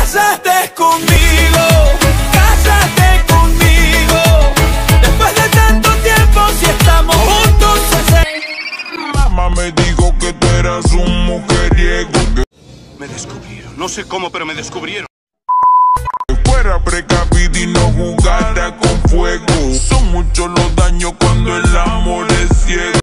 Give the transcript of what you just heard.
Cásate conmigo, cásate conmigo. Después de tanto tiempo, si estamos juntos, Mamá me dijo que tú eras un mujeriego, Me descubrieron, no sé cómo, pero me descubrieron. que fuera precavido y no jugara con fuego. Son muchos los daños cuando el amor es ciego.